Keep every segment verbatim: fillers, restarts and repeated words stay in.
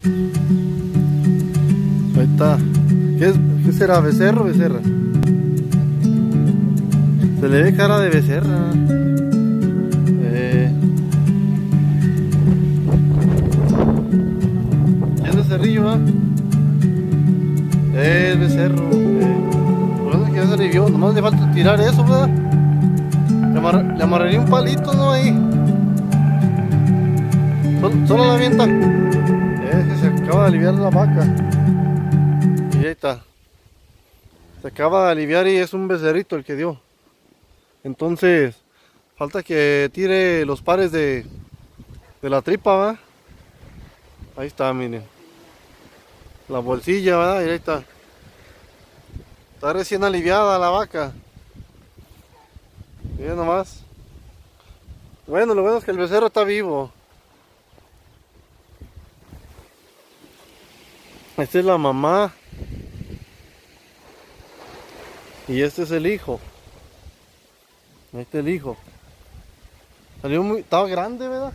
Ahí está. ¿Qué, es, ¿Qué será? ¿Becerro o becerra? Se le ve cara de becerra. Eh. Es becerrillo, ¿va? Es becerro. Eh. Bueno, que ya se alivió. Nomás le falta tirar eso, ¿verdad? Le, amar le amarraría un palito, ¿no? Ahí. Solo, solo la avienta. Es que se acaba de aliviar la vaca. Y ahí está. Se acaba de aliviar y es un becerrito el que dio. Entonces, falta que tire los pares de, de la tripa, ¿va? Ahí está, miren. La bolsilla, ¿verdad? Y ahí está. Está recién aliviada la vaca. Miren nomás. Bueno, lo bueno es que el becerro está vivo. Esta es la mamá. Y este es el hijo. Este es el hijo. Salió muy... Estaba grande, ¿verdad?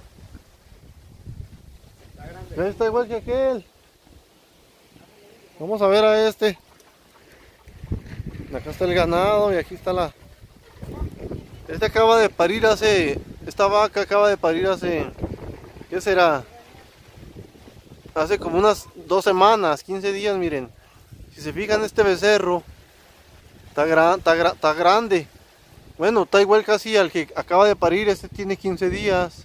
Está grande. Está igual que aquel. Vamos a ver a este. Acá está el ganado y aquí está la... Este acaba de parir hace... Esta vaca acaba de parir hace... ¿Qué será? Hace como unas dos semanas, quince días, miren. Si se fijan, este becerro está, gran, está, gra, está grande. Bueno, está igual casi al que acaba de parir. Este tiene quince días.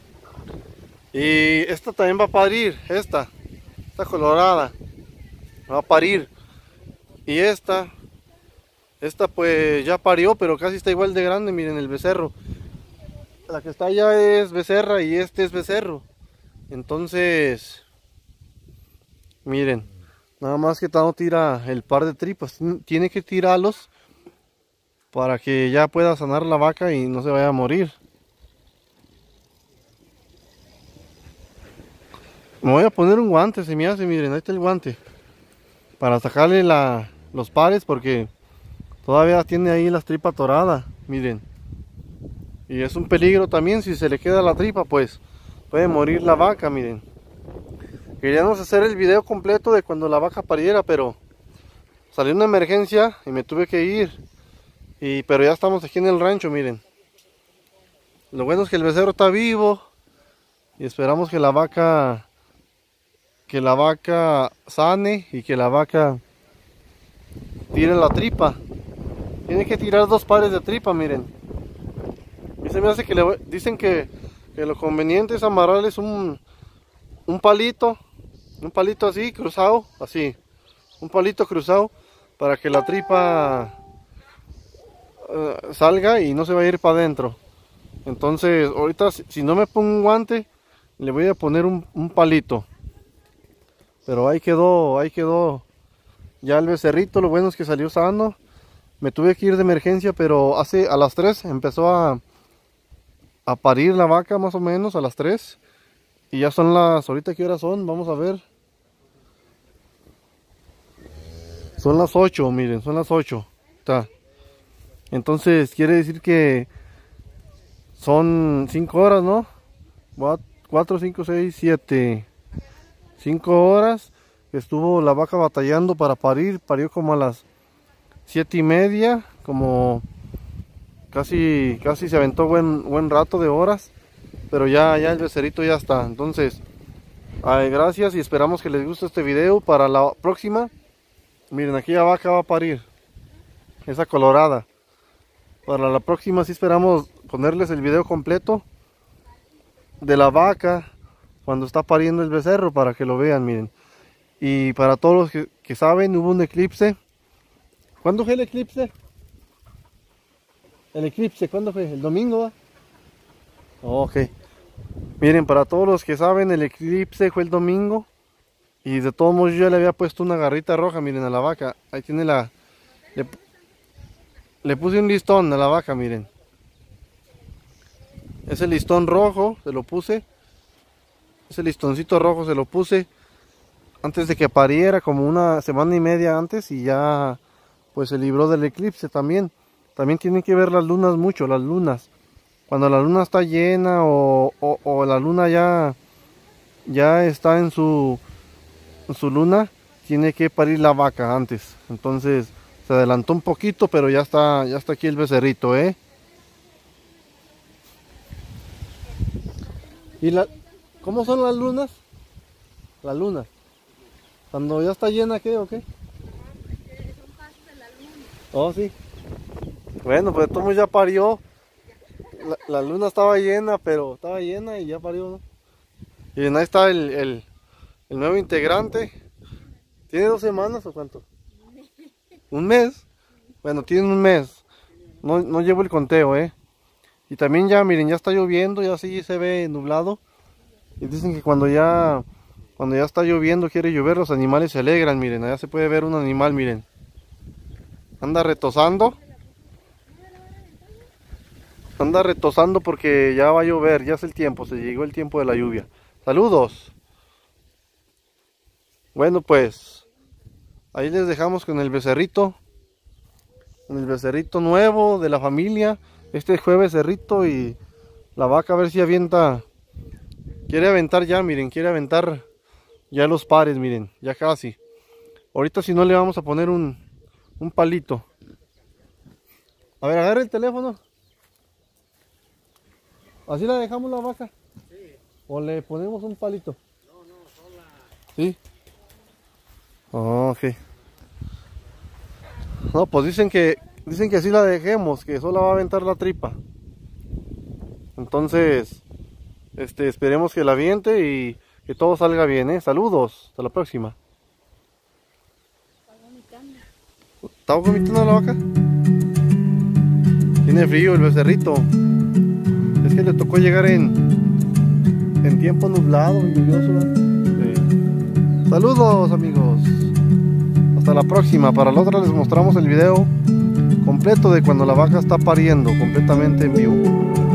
Y esta también va a parir. Esta, esta colorada va a parir. Y esta, esta pues ya parió, pero casi está igual de grande. Miren el becerro. La que está allá es becerra y este es becerro. Entonces... Miren, nada más que no tira el par de tripas, tiene que tirarlos para que ya pueda sanar la vaca y no se vaya a morir. Me voy a poner un guante, se me hace, miren, ahí está el guante. Para sacarle la, los pares porque todavía tiene ahí las tripas atoradas, miren. Y es un peligro también, si se le queda la tripa pues puede morir la vaca, miren. Queríamos hacer el video completo de cuando la vaca pariera, pero salió una emergencia y me tuve que ir. Y, pero ya estamos aquí en el rancho, miren. Lo bueno es que el becerro está vivo. Y esperamos que la vaca, que la vaca sane y que la vaca tire la tripa. Tiene que tirar dos pares de tripa, miren. Y se me hace que le, dicen que, que lo conveniente es amarrarles un, un palito. Un palito así, cruzado, así. Un palito cruzado para que la tripa uh, salga y no se vaya a ir para adentro. Entonces, ahorita si no me pongo un guante, le voy a poner un, un palito. Pero ahí quedó, ahí quedó ya el becerrito. Lo bueno es que salió sano. Me tuve que ir de emergencia, pero hace a las tres empezó a, a parir la vaca más o menos, a las tres. Y ya son las, ahorita qué horas son, vamos a ver. Son las ocho, miren, son las ocho. Está. Entonces quiere decir que son cinco horas, ¿no? cuatro, cinco, seis, siete. cinco horas que estuvo la vaca batallando para parir. Parió como a las siete y media, como casi, casi se aventó buen, buen rato de horas. Pero ya, ya el becerrito ya está. Entonces, ay, gracias y esperamos que les guste este video. Para la próxima, miren, aquí la vaca va a parir. Esa colorada. Para la próxima sí esperamos ponerles el video completo de la vaca cuando está pariendo el becerro para que lo vean, miren. Y para todos los que, que saben, hubo un eclipse. ¿Cuándo fue el eclipse? El eclipse, ¿cuándo fue? ¿El domingo? ¿Va? Ok. Miren, para todos los que saben, el eclipse fue el domingo. Y de todos modos yo ya le había puesto una garrita roja, miren, a la vaca. Ahí tiene la... Le, le puse un listón a la vaca, miren. Ese listón rojo, se lo puse. Ese listoncito rojo se lo puse antes de que pariera, como una semana y media antes. Y ya, pues se libró del eclipse también. También tienen que ver las lunas mucho, las lunas. Cuando la luna está llena o, o, o la luna ya, ya está en su, su luna, tiene que parir la vaca antes. Entonces se adelantó un poquito, pero ya está, ya está aquí el becerrito, ¿eh? ¿Y la, cómo son las lunas? La luna. Cuando ya está llena, ¿qué o qué? Son pasos de la luna. Oh, sí. Bueno, pues todo ya parió. La, la luna estaba llena, pero estaba llena y ya parió, ¿no? Y ahí está el, el, el nuevo integrante. ¿Tiene dos semanas o cuánto? ¿Un mes? Bueno, tiene un mes. No, no llevo el conteo, ¿eh? Y también ya, miren, ya está lloviendo, ya sí se ve nublado. Y dicen que cuando ya, cuando ya está lloviendo, quiere llover, los animales se alegran, miren. Allá se puede ver un animal, miren. Anda retosando. Anda retosando porque ya va a llover, ya es el tiempo, se llegó el tiempo de la lluvia. ¡Saludos! Bueno, pues ahí les dejamos con el becerrito. Con el becerrito nuevo de la familia. Este fue becerrito y la vaca a ver si avienta. Quiere aventar ya, miren, quiere aventar ya los pares, miren, ya casi. Ahorita si no le vamos a poner un, un palito. A ver, agarra el teléfono. ¿Así la dejamos la vaca? Sí. ¿O le ponemos un palito? No, no, sola. ¿Sí? Oh, ok. No, pues dicen que dicen que así la dejemos, que sola va a aventar la tripa. Entonces, este, esperemos que la aviente y que todo salga bien, ¿eh? Saludos, hasta la próxima. Está vomitando. ¿Está vomitando la vaca? Tiene frío el becerrito. Es que le tocó llegar en, en tiempo nublado y lluvioso, ¿verdad? Sí. Saludos, amigos. Hasta la próxima. Para la otra les mostramos el video completo de cuando la vaca está pariendo, completamente en vivo.